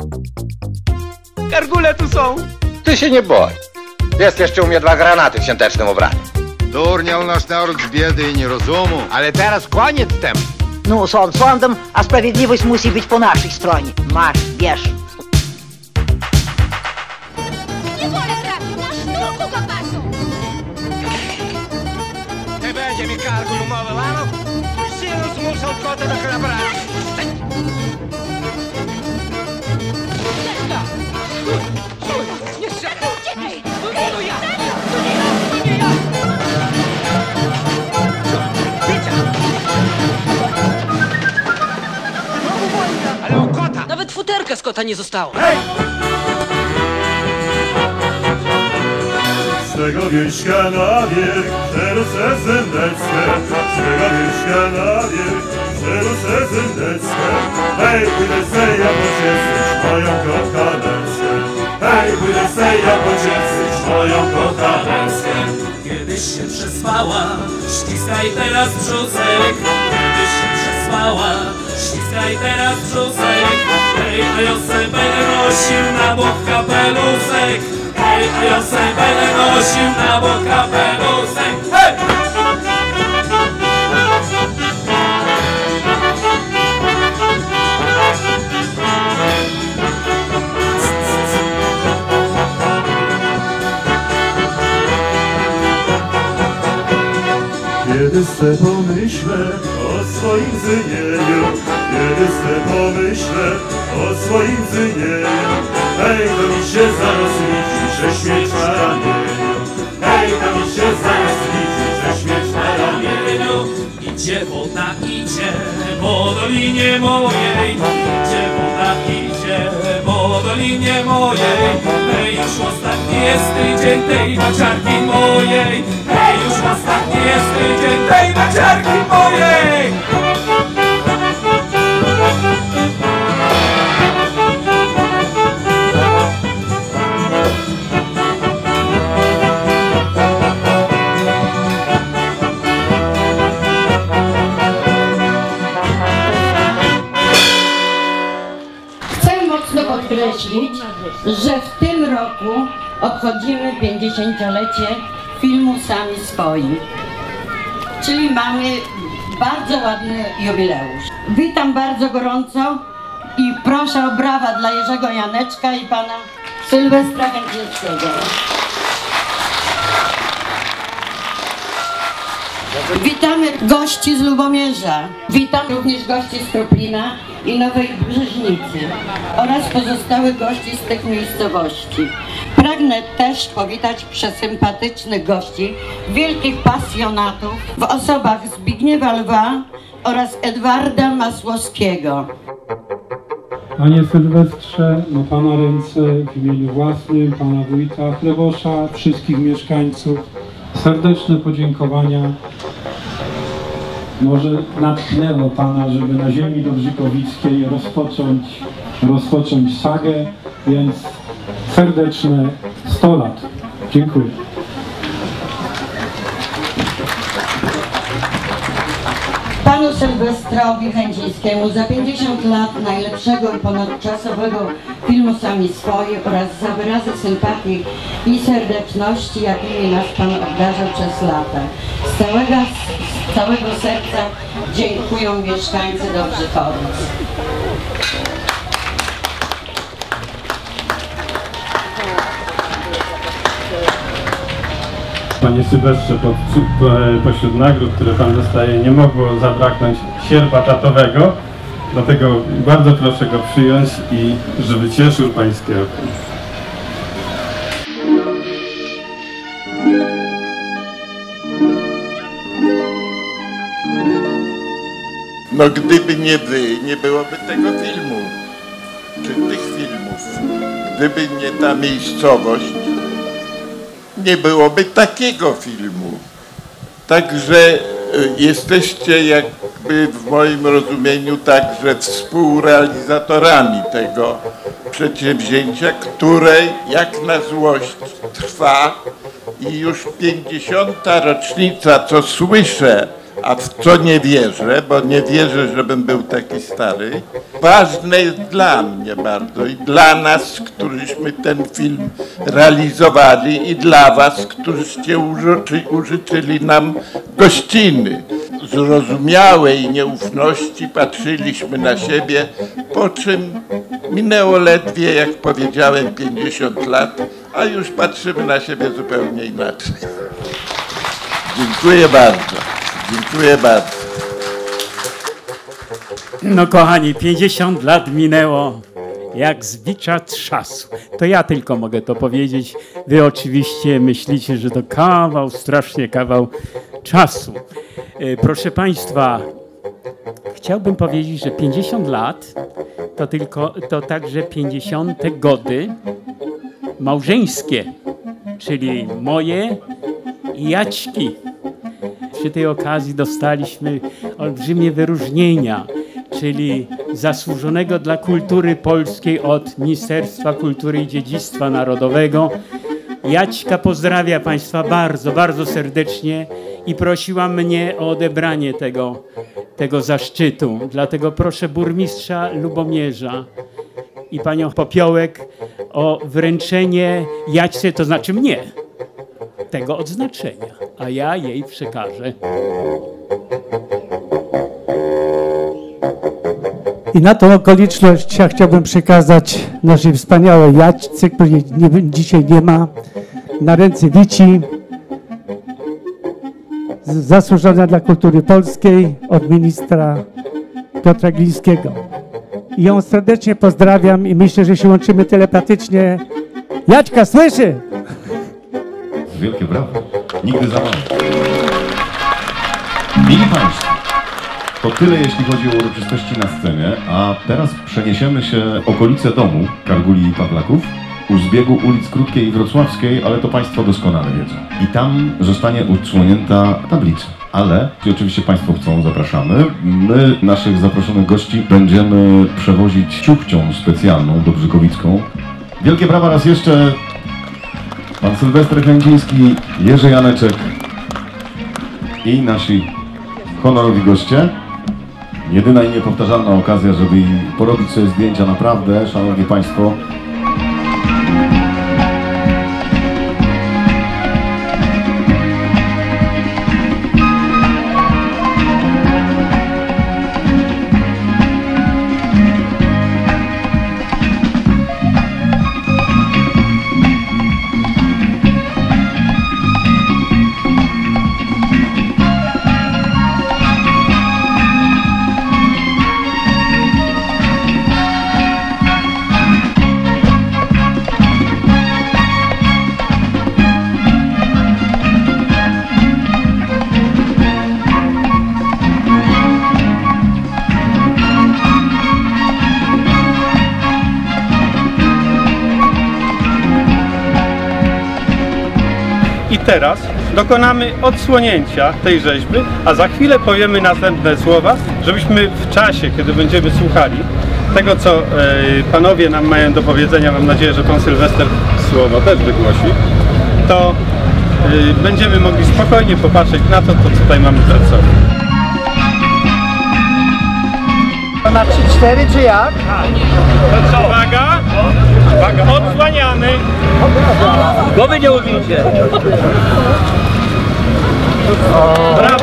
Gargule tu są! Ty się nie boj. Jest jeszcze u mnie 2 granaty w świątecznym ubraniu. Durniał nasz naród z biedy i nierozumu. Ale teraz koniec tem. No, sąd sądem, a sprawiedliwość musi być po naszej stronie. Masz, bierz. Nie wolę trafił, masz sztuku kopasu! Nie będzie mi kargu umowy lanów. Silu zmuszał kotę do krabracji. Jeszcze! Uciekaj! To ja! To nie ja! Ale u kota! Nawet futerka z kota nie zostało. Z tego wieśka na wieś, szeroce zędeckie. Z tego wieśka na wieś, szeroce zędeckie. Hej, pójdę se ja pocieszyć moją kochaneczkę. Hej, pójdę se ja pocieszyć moją kochaneczkę. Kiedyś się przespała, ściskaj teraz brzuszek. Kiedyś się przespała, ściskaj teraz brzuszek. Hej, a ja se będę nosił na bok kapelusek. Hej, a ja se będę nosił na bok kapelusek. Hej! Kiedy se pomyślę o swoim zynieniu, kiedy se pomyślę o swoim zynieniu, hej, to mi się zaraz widzi, że śmierć na ramieniu. Hej, to mi się zaraz widzi, że śmierć na ramieniu. Idzie woda, idzie po dolinie mojej. Idzie woda, idzie po dolinie mojej. Hej, już ostatni jest tydzień tej maciarki mojej. Hej, już ostatni jest tydzień tej maciarki mojej. Podkreślić, że w tym roku obchodzimy 50-lecie filmu Sami Swoi, czyli mamy bardzo ładny jubileusz. Witam bardzo gorąco i proszę o brawa dla Jerzego Janeczka i pana Sylwestra Kędzińskiego. Witamy gości z Lubomierza. Witam również gości z Kroplina i Nowej Brzeźnicy oraz pozostałych gości z tych miejscowości. Pragnę też powitać przesympatycznych gości, wielkich pasjonatów w osobach Zbigniewa Lwa oraz Edwarda Masłowskiego. Panie Sylwestrze, na Pana ręce w imieniu własnym, Pana Wójta Chlebosza, wszystkich mieszkańców serdeczne podziękowania. Może natchnęło Pana, żeby na ziemi dobrzykowickiej rozpocząć sagę, więc serdeczne 100 lat. Dziękuję. Panu Sylwestrowi Chęcińskiemu za 50 lat najlepszego i ponadczasowego filmu Sami Swoi oraz za wyrazy sympatii i serdeczności, jakimi nas Pan obdarzał przez lata. Z całego serca dziękują mieszkańcy Dobrzychowic. Panie Sylwestrze, pośród nagród, które Pan dostaje, nie mogło zabraknąć sierpa tatowego, dlatego bardzo proszę go przyjąć i żeby cieszył Pańskie oko. No gdyby nie wy, nie byłoby tego filmu, czy tych filmów. Gdyby nie ta miejscowość, nie byłoby takiego filmu. Także jesteście jakby w moim rozumieniu także współrealizatorami tego przedsięwzięcia, które jak na złość trwa i już 50. rocznica, co słyszę, a w co nie wierzę, bo nie wierzę, żebym był taki stary, ważne jest dla mnie bardzo i dla nas, któryśmy ten film realizowali i dla was, któryście użyczyli nam gościny. W zrozumiałej nieufności patrzyliśmy na siebie, po czym minęło ledwie, jak powiedziałem, 50 lat, a już patrzymy na siebie zupełnie inaczej. Dziękuję bardzo. Dziękuję bardzo. No kochani, 50 lat minęło jak z bicza trzasu. To ja tylko mogę to powiedzieć. Wy oczywiście myślicie, że to kawał, strasznie kawał czasu. Proszę Państwa, chciałbym powiedzieć, że 50 lat to także 50 gody małżeńskie, czyli moje i Jaćki. Przy tej okazji dostaliśmy olbrzymie wyróżnienia, czyli zasłużonego dla kultury polskiej od Ministerstwa Kultury i Dziedzictwa Narodowego. Jaćka pozdrawia Państwa bardzo, bardzo serdecznie i prosiła mnie o odebranie tego zaszczytu. Dlatego proszę burmistrza Lubomierza i panią Popiołek o wręczenie Jaćce, to znaczy mnie, tego odznaczenia, a ja jej przekażę. I na tą okoliczność ja chciałbym przekazać naszej wspaniałej Jaćce, której dzisiaj nie ma, na ręce Wici, zasłużona dla kultury polskiej od ministra Piotra Glińskiego. I ją serdecznie pozdrawiam i myślę, że się łączymy telepatycznie. Jaćka, słyszy? Wielkie brawo. Nigdy za mało. Mili Państwo, to tyle jeśli chodzi o uroczystości na scenie, a teraz przeniesiemy się w okolice domu Karguli i Pawlaków u zbiegu ulic Krótkiej i Wrocławskiej, ale to Państwo doskonale wiedzą. I tam zostanie odsłonięta tablica. Ale, jeśli oczywiście Państwo chcą, zapraszamy. My naszych zaproszonych gości będziemy przewozić ciuchcią specjalną dobrzykovicką. Wielkie brawa raz jeszcze. Pan Sylwester Chęciński, Jerzy Janeczek i nasi honorowi goście. Jedyna i niepowtarzalna okazja, żeby porobić sobie zdjęcia naprawdę, szanowni Państwo. I teraz dokonamy odsłonięcia tej rzeźby, a za chwilę powiemy następne słowa, żebyśmy w czasie, kiedy będziemy słuchali tego, co panowie nam mają do powiedzenia, mam nadzieję, że pan Sylwester słowo też wygłosi, to będziemy mogli spokojnie popatrzeć na to, co tutaj mamy przed sobą. Na 3-4 czy jak? To co? Uwaga! Uwaga! Odsłaniamy! Głowy nie ugincie! Brawo!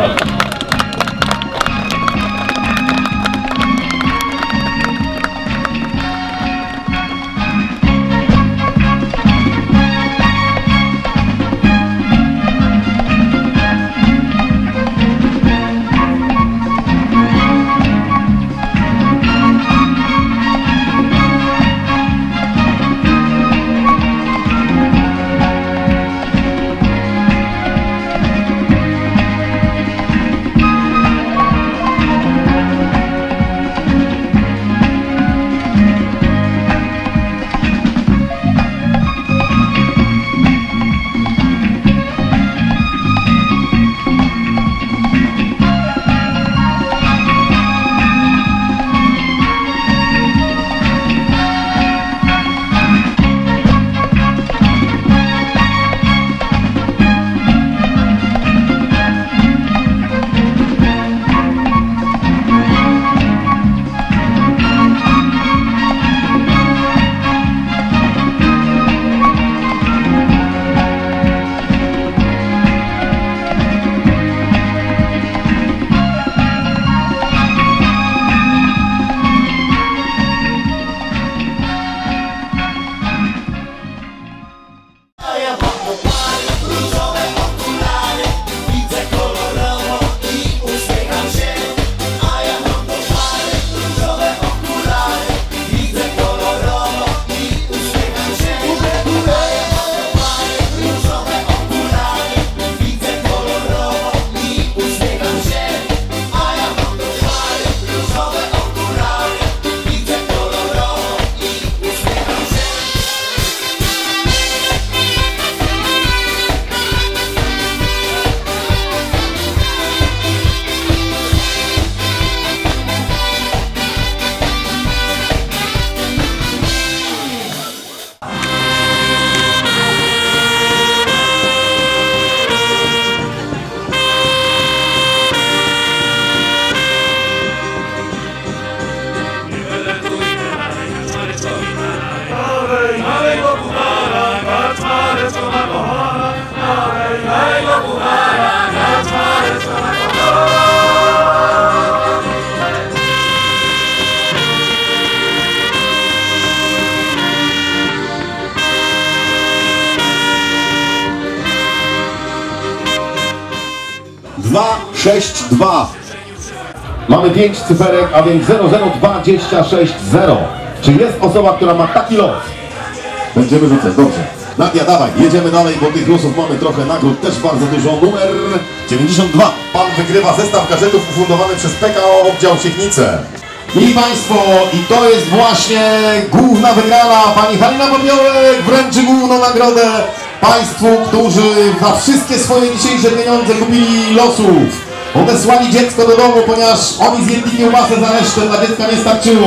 6-2. Mamy 5 cyferek, a więc 0026-0. Czy jest osoba, która ma taki los? Będziemy rzucać, dobrze. Nadia, dawaj, jedziemy dalej, bo tych losów mamy trochę, nagród też bardzo dużo. Numer 92. Pan wygrywa zestaw gadżetów ufundowany przez PKO Oddział Siechnice. Mili Państwo, i to jest właśnie główna wygrana. Pani Halina Popiołek wręczy główną nagrodę Państwu, którzy za wszystkie swoje dzisiejsze pieniądze kupili losów. Odesłali dziecko do domu, ponieważ oni zjedli kiełbasę za resztę, dla dziecka nie starczyło.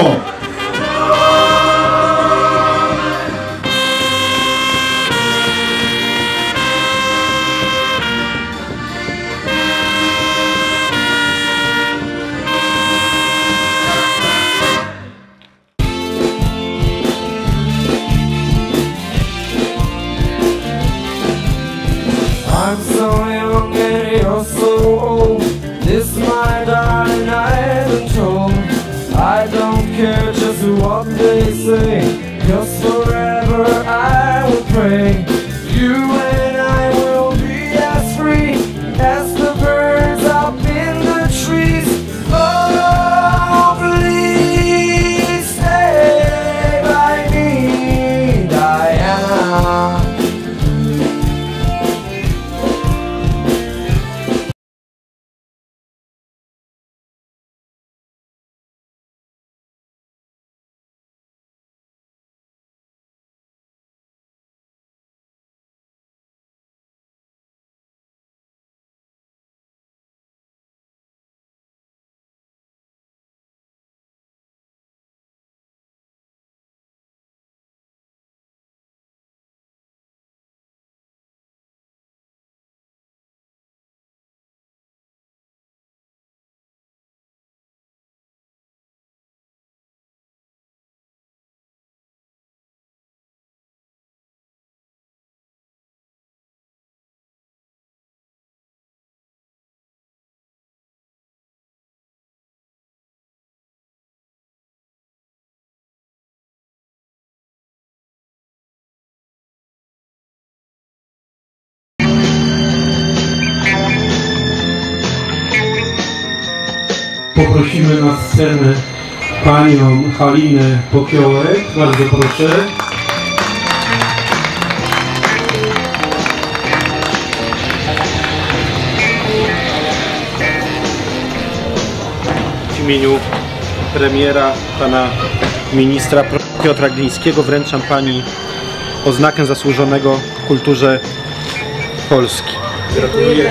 I'm so young and you're so old. This my darling I haven't told. I don't care just what they say, 'cause forever I will pray. You and I will be as free as the birds up in the trees. Oh, please stay by me, Diana. Poprosimy na scenę panią Halinę Popiołek. Bardzo proszę. W imieniu premiera, pana ministra Piotra Glińskiego wręczam pani oznakę zasłużonego kulturze Polski. Gratuluję.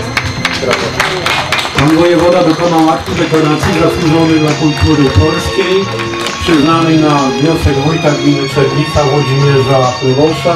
Pan wojewoda dokonał aktu deklaracji zasłużony dla kultury polskiej, przyznanej na wniosek wójta gminy Czernica Włodzimierza Lwosza.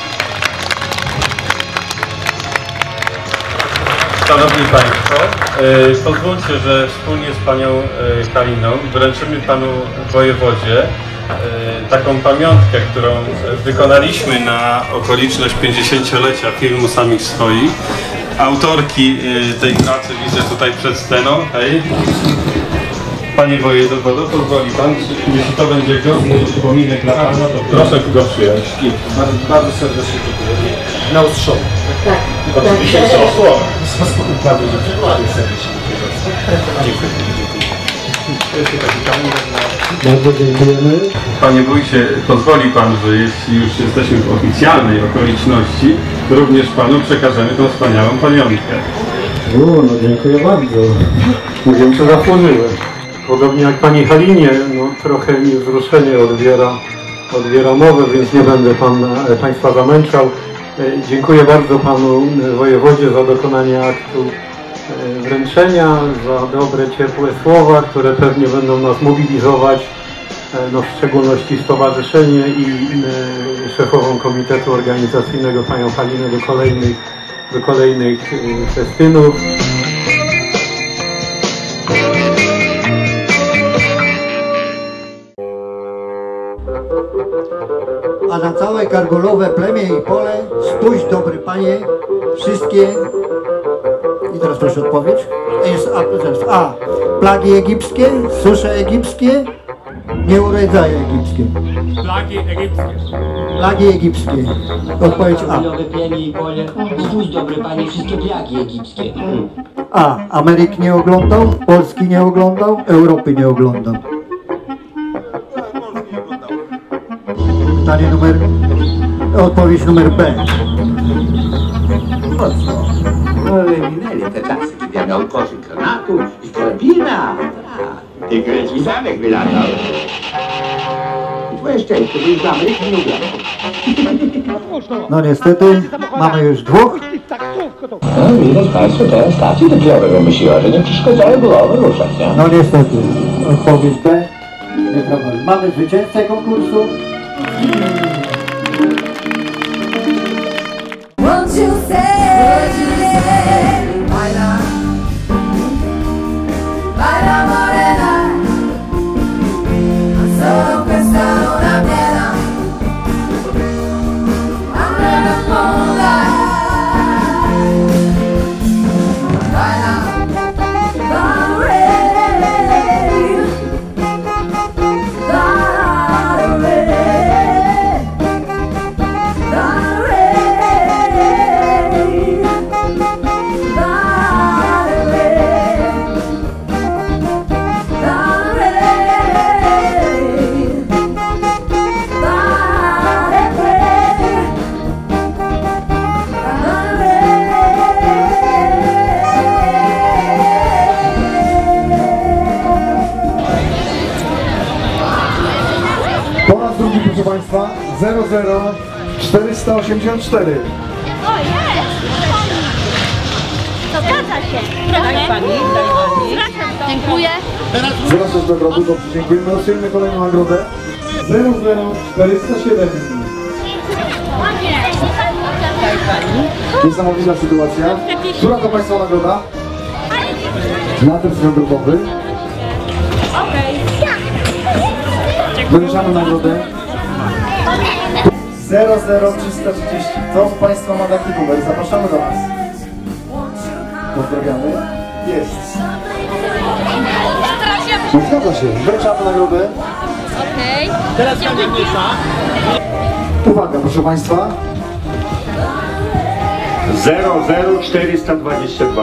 Szanowni Państwo, pozwólcie, że wspólnie z panią Haliną wręczymy panu wojewodzie taką pamiątkę, którą wykonaliśmy na okoliczność 50-lecia filmu Samych Swoich. Autorki tej pracy widzę tutaj przed sceną. Hej. Panie wojewodo, pozwoli pan, jeśli to będzie godny upominek dla pana, to proszę go przyjąć. Bardzo serdecznie dziękuję. Na ostrzał. Tak. Oczywiście z osłowem. Bardzo serdecznie dziękuję. Bardzo dziękujemy. Panie wójcie, pozwoli pan, że jeśli już jesteśmy w oficjalnej okoliczności, również panu przekażemy tą wspaniałą pamiątkę. No dziękuję bardzo. Nie wiem, co zasłużyłem. Podobnie jak pani Halinie, no, trochę mi wzruszenie odbiera mowę, więc nie będę państwa zamęczał. Dziękuję bardzo panu wojewodzie za dokonanie aktu wręczenia, za dobre, ciepłe słowa, które pewnie będą nas mobilizować, no, w szczególności stowarzyszenie i szefową komitetu organizacyjnego panią Halinę do kolejnych festynów. A na całe kargolowe plemię i pole spójrz, dobry panie, wszystkie, i teraz proszę odpowiedź, jest A, plagi egipskie, susze egipskie, Nie urodzaje egipskie. Flagi egipskie. Flagi egipskie. Odpowiedź A. Plemię i pole. Spójrz, dobry panie, wszystkie flagi egipskie. A. Ameryki nie oglądał, Polski nie oglądał, Europy nie oglądał. Pytanie numer... Odpowiedź numer B. Po co? No, minęli te czasy, kiedy ja miał koszyk granatu i karabina. I grecki zamek wylatał. I twoje szczęście, bo już z Ameryki nie ugrał. No niestety, mamy już dwóch. No, widać państwo, teraz stacji dopiero wymyśliła, że nie przeszkadzały głowy ruszać, nie? No niestety, odpowiedź B. Nie problem. Mamy zwycięzcę konkursu. Won't you say, baila, baila morena, solo questa una piena, under the moonlight, baila, the rain, the rain, the rain. Po raz drugi, proszę Państwa, 00484. O, jest! To zgadza się. Proszę. Daj pani. Dziękuję. Wracasz do nagrody, dobrze, dziękujemy. Losujemy kolejną nagrodę. 00407. Niesamowita sytuacja. Która to Państwa nagroda? Latem grupowy. Wyruszamy nagrodę. 00330. Kto z Państwa ma taki numer? Zapraszamy do nas. Pozdrawiamy. Jest. No zgadza się. Wręczamy nagrodę. Okej. Teraz będzie mniejsza. Uwaga, proszę Państwa. 00422.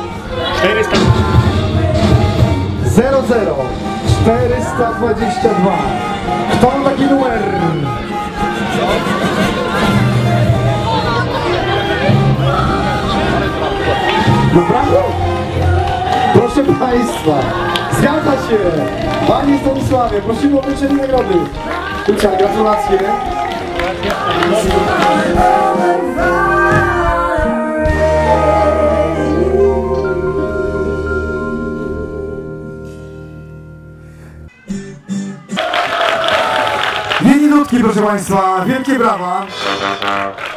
00422. Kto ma taki numer? Naprawdę? Proszę Państwa, zgadza się. Panie Stanisławie, prosimy o wręczenie nagrody. Kurczę, gratulacje. Dwie minutki, proszę Państwa, wielkie brawa.